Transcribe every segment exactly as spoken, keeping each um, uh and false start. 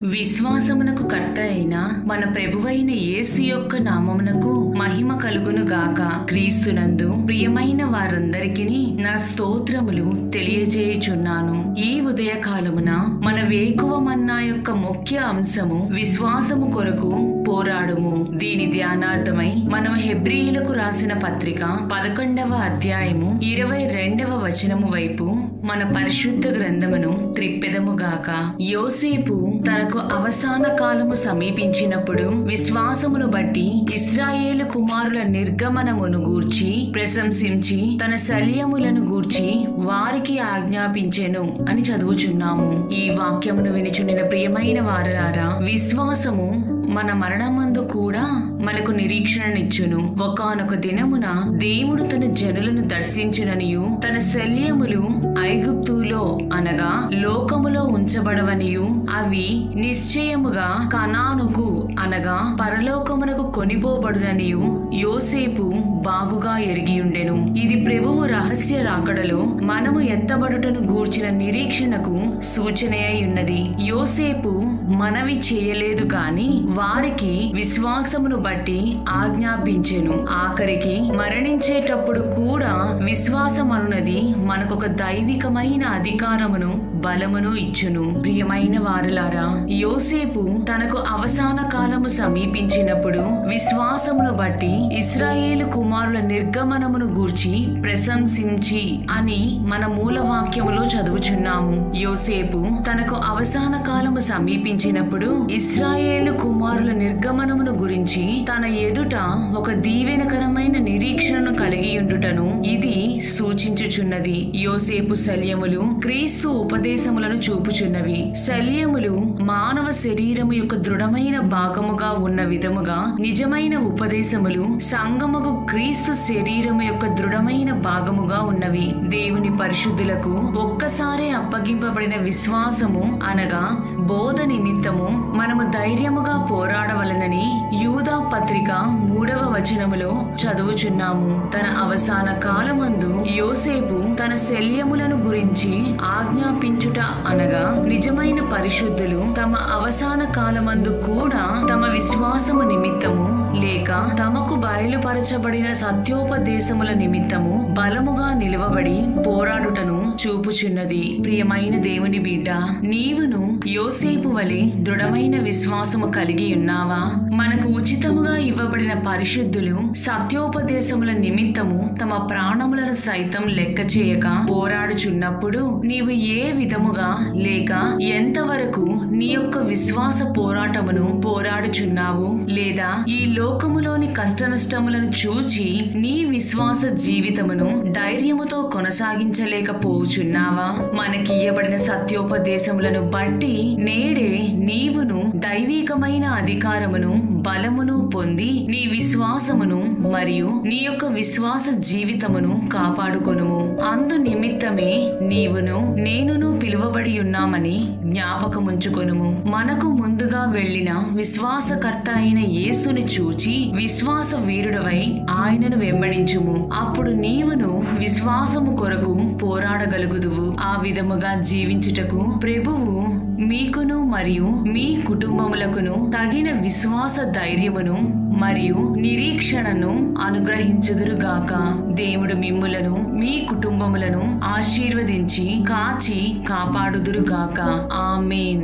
విశ్వాసమునకు కర్త అయిన మన ప్రభువైన యేసు యొక్క నామమునకు మహిమ కలుగును గాక. క్రీస్తునందు ప్రియమైన వారందరికీ నా స్తోత్రములు తెలియజేయుచున్నాను. ఈ ఉదయకాలమున మన వేకువ మన్నా యొక్క ముఖ్య అంశము విశ్వాసము కొరకు పోరాడుము. దీని ధ్యానార్థమై మనం హెబ్రీయులకు రాసిన పత్రిక పదకొండవ అధ్యాయము ఇరవై రెండవ వచనము వైపు మన పరిశుద్ధ గ్రంథమును త్రిప్పెదముగాక. యోసేపు తనకు అవసాన కాలము సమీపించినప్పుడు విశ్వాసమును బట్టి ఇశ్రాయేలు కుమారుల నిర్గమనమును గూర్చి ప్రశంసించి తన శల్యములను గూర్చి వారికి ఆజ్ఞాపించెను అని చదువుచున్నాము. ఈ వాక్యమును వినుచున్న ప్రియమైన వారలారా, విశ్వాసము మన మరణమందు కూడా మనకు నిరీక్షణనిచ్చును. ఒకానొక దినమున దేవుడు తన జనులను దర్శించుననియు తన శల్యములు ఐగుప్తులో అనగా లోకములో ఉంచబడవనియు అవి నిశ్చయముగా కనానుకు అనగా పరలోకమునకు కొనిపోబడుననియు యోసేపు బాగుగా ఎరిగియుండెను. ఇది ప్రభువు రహస్య రాకడలో మనము ఎత్తబడుటను గూర్చిన నిరీక్షణకు సూచనయై ఉన్నది. యోసేపు మనవి చేయలేదు గాని వారికి విశ్వాసమును బట్టి ఆజ్ఞాపించెను. ఆఖరికి మరణించేటప్పుడు కూడా విశ్వాసం అనున్నది మనకొక దైవికమైన అధికారమును బలమును ఇచ్చును. ప్రియమైన వారులారా, యోసేపు తనకు అవసాన కాలము సమీపించినప్పుడు విశ్వాసమును బట్టి ఇశ్రాయేలు కుమారుల నిర్గమనమును గూర్చి ప్రశంసించి అని మన మూల వాక్యములో చదువుచున్నాము. యోసేపు తనకు అవసాన కాలము సమీపించినప్పుడు ఇశ్రాయేలు కుమారుల నిర్గమనమును గురించి తన ఎదుట ఒక దీవెనకరమైన నిరీక్షణను కలిగి ఉండుటను ఇది సూచించుచున్నది. యోసేపు శల్యములు క్రీస్తు ఉపదేశములను చూపుచున్నవి. శల్యములు మానవ శరీరము యొక్క దృఢమైన భాగముగా ఉన్న విధముగా నిజమైన ఉపదేశములు సంగముకు క్రీస్తు శరీరము యొక్క దృఢమైన భాగముగా ఉన్నవి. దేవుని పరిశుద్ధులకు ఒక్కసారి అప్పగింపబడిన విశ్వాసము అనగా బోధ నిమిత్తము మనము ధైర్యముగా పోరాడవలనని యూదా పత్రిక మూడవ వచనములో చదువుచున్నాము. తన అవసాన కాలమందు యోసేపు తన శల్యములను గురించి ఆజ్ఞాపించుట అనగా నిజమైన పరిశుద్ధులు తమ అవసాన కాలమందు కూడా తమ విశ్వాసము నిమిత్తము లేక తమకు బయలుపరచబడిన సత్యోపదేశముల నిమిత్తము బలముగా నిలువబడి పోరాడుటను చూపుచున్నది. ప్రియమైన దేవుని బిడ్డ, నీవును యోసేపు వలె దృఢమైన విశ్వాసము కలిగి ఉన్నావా? మనకు ఉచితముగా ఇవ్వబడిన పరిశుద్ధులు సత్యోపదేశముల నిమిత్తము తమ ప్రాణములను సైతం లెక్క చేయక పోరాడుచున్నప్పుడు నీవు ఏ విధముగా లేక ఎంతవరకు నీ యొక్క విశ్వాస పోరాటమును పోరాడుచున్నావు? లేదా ఈ లోకములోని కష్టనష్టములను చూచి నీ విశ్వాస జీవితమును ధైర్యముతో కొనసాగించలేకపోచున్నావా? మనకి ఇవ్వబడిన సత్యోపదేశములను బట్టి నేడే నీవును దైవికమైన అధికారమును బలమును పొంది నీ విశ్వాసమును మరియు నీ యొక్క విశ్వాస జీవితమును కాపాడుకొనుము. అందు నిమిత్తమే నీవును నేనును పిలువబడి ఉన్నామని జ్ఞాపకముంచుకొనుము. మనకు ముందుగా వెళ్లిన విశ్వాసకర్త అయిన యేసుని చూచి విశ్వాస వీరుడవై ఆయనను వెంబడించుము. అప్పుడు నీవును విశ్వాసము కొరకు పోరాడగలుగుదువు. ఆ విధముగా జీవించుటకు ప్రభువు మీకును మరియు మీ కుటుంబములకును తగిన విశ్వాస ధైర్యమును మరియు నిరీక్షణను అనుగ్రహించుదురుగాక. దేవుడు మిమ్ములను మీ కుటుంబములను ఆశీర్వదించి కాచి కాపాడుదురుగాక. ఆమేన్.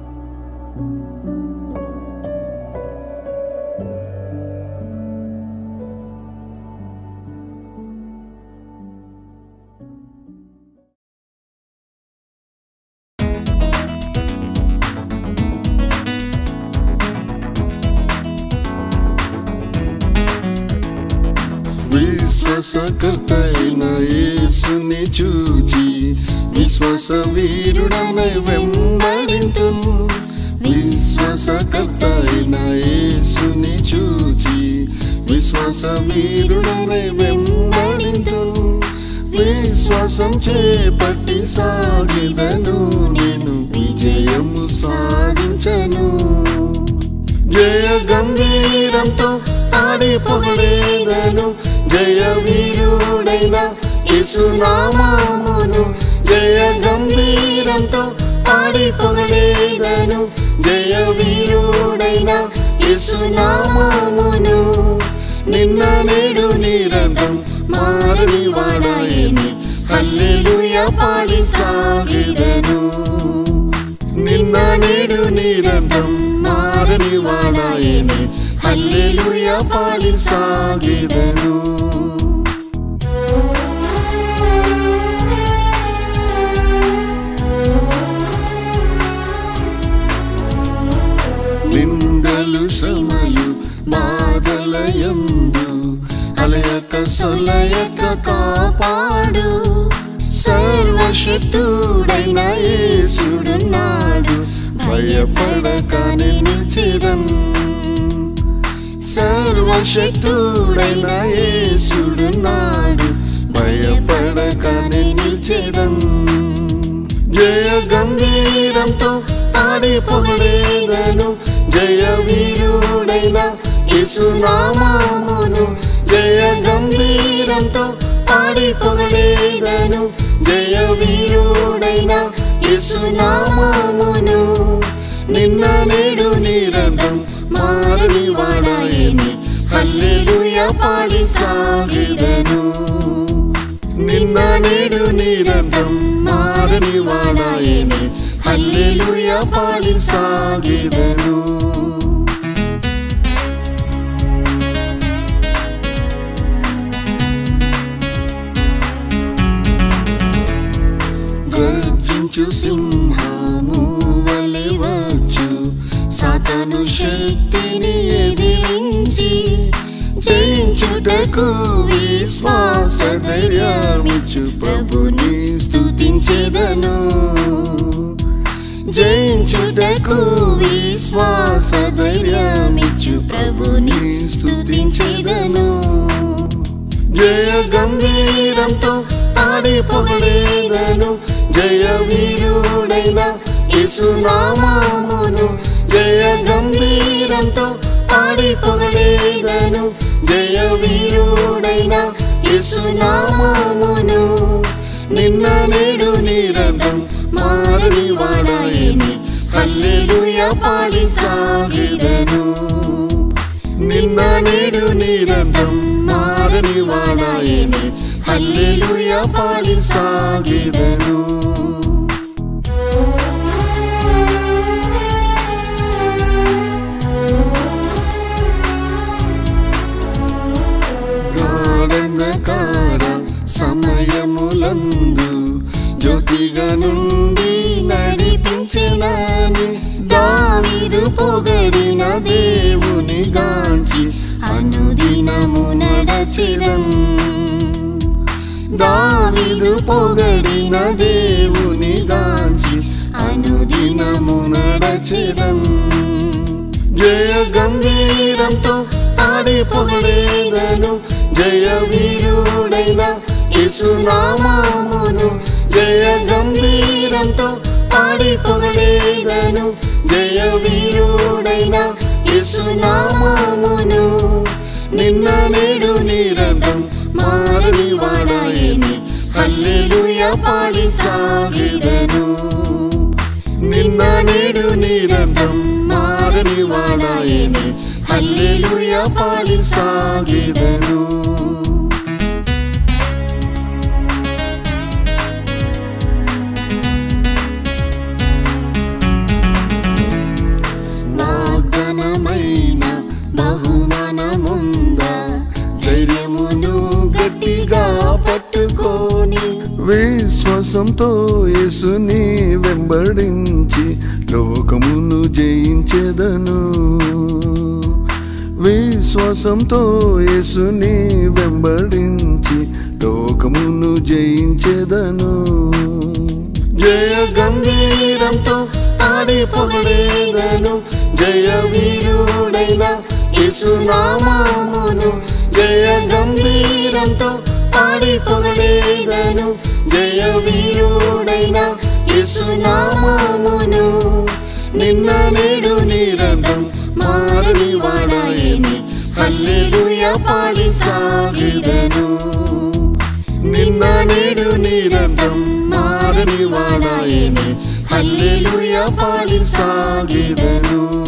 విశ్వాసకర్తైన యేసుని చూచి విశ్వాస వీరుడనై వెంబడింతును. విశ్వాసకర్తైన యేసుని చూచి విశ్వాస వీరుడనై వెంబడింతును. విశ్వాసం చేపట్టి సాగెదను, నేను విజయము సాధించను. జయ గంభీరంతో పాడి పొగడేదను, జయ వీరుడైన యేసు నామమును. జయ గంభీరంతో పాడి పొగడేదను, జయ వీరుడైన యేసునామమును నిన్న నేడు నిరంతరం మారని వాడాయని హల్లెలూయా పాడి సాగెదను నిన్న నేడు నిరంతరం మారని వాడాయని హల్లెలూయా పాడి సాగెదను నిందలు శ్రమలు బాధలయందు అలయక సొలయక కాపాడు సర్వశక్తుడైన యేసుడున్నాడు భయపడకనే నిలిచెదన్ సర్వశక్తుడైన యేసుడున్నాడు భయపడకనే నిలిచెదన్ జయ గంభీరంతో పాడి పొగడేదను జయ వీరుడైన యేసునామమును జయ గంభీరంతో పాడి పొగడేదను జయ వీరుడైన యేసునామమును నిన్న నేడు నిరంతరం మారని వాడాయని హల్లెలూయా పాడి సాగెదను నిన్న నేడు నిరంతరం మారని వాడాయని హల్లెలూయా పాడి సాగెదను గర్జించు సింహము వలె వచ్చు సాతాను శక్తిని ఎదిరించి జయించుటకు విశ్వాస ధైర్యమిచ్చు ప్రభుని స్తుతించెదను జయించుటకు విశ్వాస ధైర్యమిచ్చు ప్రభుని స్తుతించెదను జయ గంభీరంతో పాడి పొగడేదను జయ వీరుడైన యేసునామమును జయ గంభీరంతో పాడి పొగడేదను జయ వీరుడైన యేసునామమును నిన్న నేడు నిరంతరం మారని వాడాయని హల్లెలూయా పాడి సాగెదను నిన్న నేడు నిరంతరం మారని వాడాయని హల్లెలూయా పాడి సాగెదను గాఢంధకార సమయములందు జ్యోతిగా నుండి నడిపించెనని దావీదు పొగడిన దేవుని గాంచి అనుదినము నడచెదన్ దావీదు పొగడిన దేవుని గాంచి అనుదినము నడచెదన్ జయ గంభీరంతో పాడి పొగడేదను జయ వీరుడైన యేసునామమును జయ గంభీరంతో పాడి పొగడేదను జయ వీరుడైన యేసునామమును నిన్న నేడు నిరంతరం మారని వాడాయని హల్లెలూయా పాడి సాగెదను నిన్న నేడు నిరంతరం మారని వాడాయని హల్లెలూయా పాడి సాగెదను వాగ్దానమైన బహుమానముంద ధైర్యమును గట్టిగా పట్టుకొని విశ్వాసంతో యేసుని వెంబడించి లోకమును జయించెదను విశ్వాసంతో యేసుని వెంబడించి లోకమును జయించెదను జయ గంభీరంతో పాడి పొగడేదను జయ వీరుడైన యేసునామమును జయ గంభీరంతో పాడి పొగడేదను జయ వీరుడైన యేసునామమును నిన్న నేడు నిరంతరం మారని వాడాయని హల్లెలూయా పాడి సాగెదను నిన్న నేడు నిరంతరం మారని వాడాయని హల్లెలూయా పాడి సాగిదను.